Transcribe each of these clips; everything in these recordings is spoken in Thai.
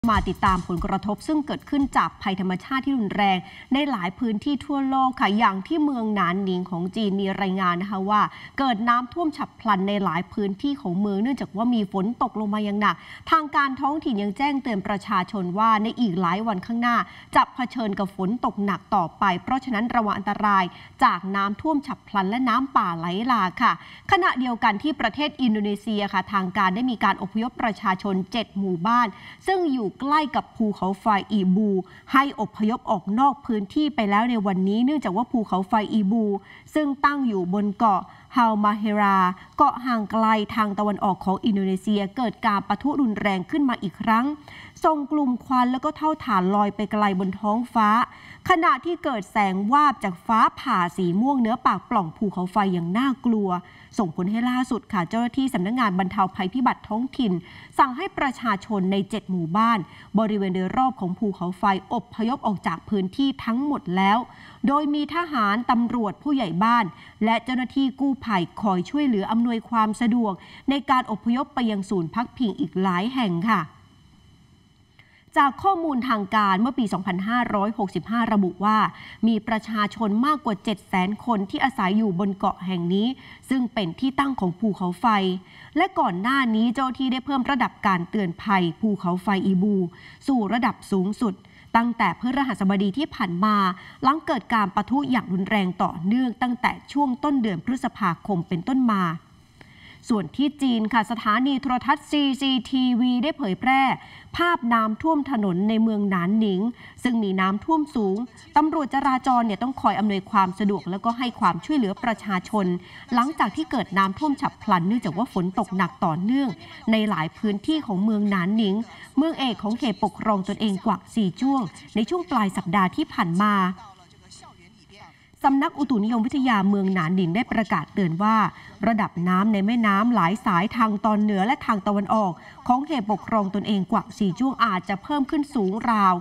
มาติดตามผลกระทบซึ่งเกิดขึ้นจากภัยธรรมชาติที่รุนแรงในหลายพื้นที่ทั่วโลกค่ะอย่างที่เมืองหนานหนิงของจีนมีรายงานนะคะว่าเกิดน้ำท่วมฉับพลันในหลายพื้นที่ของเมืองเนื่องจากว่ามีฝนตกลงมาอย่างหนักทางการท้องถิ่นยังแจ้งเตือนประชาชนว่าในอีกหลายวันข้างหน้าจะเผชิญกับฝนตกหนักต่อไปเพราะฉะนั้นระวังอันตรายจากน้ำท่วมฉับพลันและน้ำป่าไหลหลากค่ะขณะเดียวกันที่ประเทศอินโดนีเซียค่ะทางการได้มีการอพยพประชาชน7หมู่บ้านซึ่งอยู่ใกล้กับภูเขาไฟอีบูให้อพยพออกนอกพื้นที่ไปแล้วในวันนี้เนื่องจากว่าภูเขาไฟอีบูซึ่งตั้งอยู่บนเกาะฮาวมาเฮราเกาะห่างไกลทางตะวันออกของอินโดนีเซียเกิดการปะทุรุนแรงขึ้นมาอีกครั้งส่งกลุ่มควันแล้วก็เท่าฐานลอยไปไกลบนท้องฟ้าขณะที่เกิดแสงวาบจากฟ้าผ่าสีม่วงเหนือปากปล่องภูเขาไฟอย่างน่ากลัวส่งผลให้ล่าสุดค่ะเจ้าหน้าที่สำนักงานบรรเทาภัยพิบัติท้องถิ่นสั่งให้ประชาชนใน7หมู่บ้านบริเวณโดยรอบของภูเขาไฟอพยพออกจากพื้นที่ทั้งหมดแล้วโดยมีทหารตำรวจผู้ใหญ่บ้านและเจ้าหน้าที่กู้ภัยคอยช่วยเหลืออำนวยความสะดวกในการอพยพไปยังศูนย์พักพิงอีกหลายแห่งค่ะจากข้อมูลทางการเมื่อปี 2565 ระบุว่ามีประชาชนมากกว่า 700,000 คนที่อาศัยอยู่บนเกาะแห่งนี้ซึ่งเป็นที่ตั้งของภูเขาไฟและก่อนหน้านี้เจ้าหน้าที่ได้เพิ่มระดับการเตือนภัยภูเขาไฟอีบูสู่ระดับสูงสุดตั้งแต่พฤหัสบดีที่ผ่านมาหลังเกิดการปะทุอย่างรุนแรงต่อเนื่องตั้งแต่ช่วงต้นเดือนพฤษภาคมเป็นต้นมาส่วนที่จีนค่ะสถานีโทรทัศน์ CCTV ได้เผยแพร่ภาพน้ำท่วมถนนในเมืองหนานหนิงซึ่งมีน้ำท่วมสูงตำรวจจราจรต้องคอยอำนวยความสะดวกแล้วก็ให้ความช่วยเหลือประชาชนหลังจากที่เกิดน้ำท่วมฉับพลันเนื่องจากว่าฝนตกหนักต่อเนื่องในหลายพื้นที่ของเมืองหนานหนิงเมืองเอกของเขตปกครองตนเองกว่า4ช่วงในช่วงปลายสัปดาห์ที่ผ่านมาสำนักอุตุนิยมวิทยาเมืองหนานหนิงได้ประกาศเตือนว่าระดับน้ำในแม่น้ำหลายสายทางตอนเหนือและทางตะวันออกของเขตปกครองตนเองกว่า4ช่วงอาจจะเพิ่มขึ้นสูงราว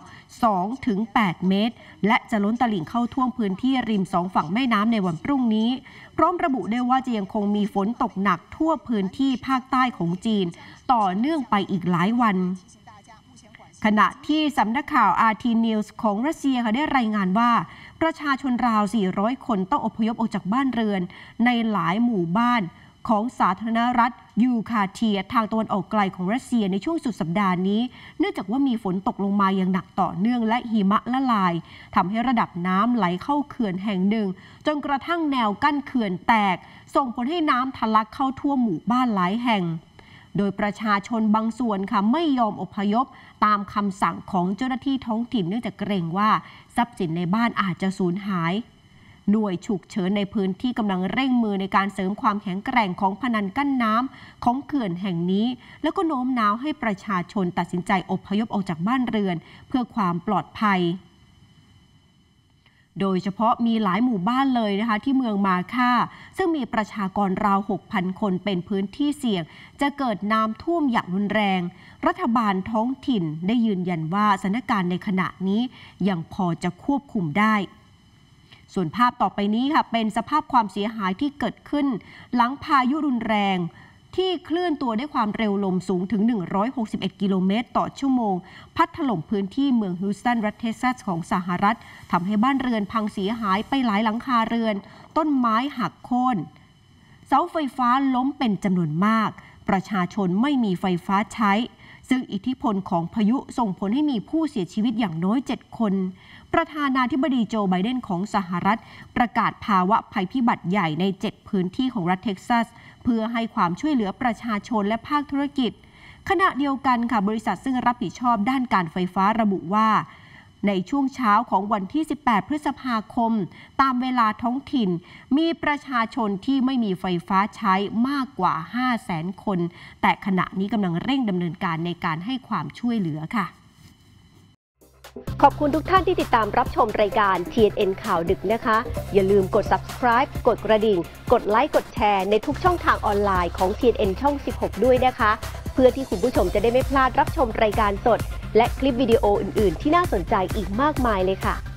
2-8 เมตรและจะล้นตลิ่งเข้าท่วมพื้นที่ริม2ฝั่งแม่น้ำในวันพรุ่งนี้พร้อมระบุได้ว่าจะยังคงมีฝนตกหนักทั่วพื้นที่ภาคใต้ของจีนต่อเนื่องไปอีกหลายวันขณะที่สำนักข่าว RT News ของรัสเซียค่ะได้รายงานว่าประชาชนราว 400 คนต้องอพยพออกจากบ้านเรือนในหลายหมู่บ้านของสาธารณรัฐยูคาเทียทางตะวันออกไกลของรัสเซียในช่วงสุดสัปดาห์นี้เนื่องจากว่ามีฝนตกลงมาอย่างหนักต่อเนื่องและหิมะละลายทำให้ระดับน้ำไหลเข้าเขื่อนแห่งหนึ่งจนกระทั่งแนวกั้นเขื่อนแตกส่งผลให้น้ำทะลักเข้าท่วมหมู่บ้านหลายแห่งโดยประชาชนบางส่วนค่ะไม่ยอมอพยพตามคำสั่งของเจ้าหน้าที่ท้องถิ่นเนื่องจากเกรงว่าทรัพย์สินในบ้านอาจจะสูญหายหน่วยฉุกเฉินในพื้นที่กำลังเร่งมือในการเสริมความแข็งแกร่งของพนังกั้นน้ำของเขื่อนแห่งนี้แล้วก็โน้มน้าวให้ประชาชนตัดสินใจอพยพออกจากบ้านเรือนเพื่อความปลอดภัยโดยเฉพาะมีหลายหมู่บ้านเลยนะคะที่เมืองมาค่าซึ่งมีประชากรราว 6,000 คนเป็นพื้นที่เสี่ยงจะเกิดน้ำท่วมอย่างรุนแรงรัฐบาลท้องถิ่นได้ยืนยันว่าสถานการณ์ในขณะนี้ยังพอจะควบคุมได้ส่วนภาพต่อไปนี้ค่ะเป็นสภาพความเสียหายที่เกิดขึ้นหลังพายุรุนแรงที่เคลื่อนตัวด้วยความเร็วลมสูงถึง161 กิโลเมตรต่อชั่วโมงพัดถล่มพื้นที่เมืองฮิวสตันรัฐเท็กซัสของสหรัฐทำให้บ้านเรือนพังเสียหายไปหลายหลังคาเรือนต้นไม้หักโค่นเสาไฟฟ้าล้มเป็นจำนวนมากประชาชนไม่มีไฟฟ้าใช้ซึ่งอิทธิพลของพายุส่งผลให้มีผู้เสียชีวิตอย่างน้อย7คนประธานาธิบดีโจไบเดนของสหรัฐประกาศภาวะภัยพิบัติใหญ่ใน7พื้นที่ของรัฐเท็กซัสเพื่อให้ความช่วยเหลือประชาชนและภาคธุรกิจขณะเดียวกันค่ะบริษัทซึ่งรับผิดชอบด้านการไฟฟ้าระบุว่าในช่วงเช้าของวันที่18พฤษภาคมตามเวลาท้องถิ่นมีประชาชนที่ไม่มีไฟฟ้าใช้มากกว่า 500,000 คนแต่ขณะนี้กำลังเร่งดำเนินการในการให้ความช่วยเหลือค่ะขอบคุณทุกท่านที่ติดตามรับชมรายการ TNN ข่าวดึกนะคะอย่าลืมกด subscribe กดกระดิ่งกดไลค์กดแชร์ในทุกช่องทางออนไลน์ของ TNN ช่อง 16 ด้วยนะคะเพื่อที่คุณผู้ชมจะได้ไม่พลาดรับชมรายการสดและคลิปวิดีโออื่นๆที่น่าสนใจอีกมากมายเลยค่ะ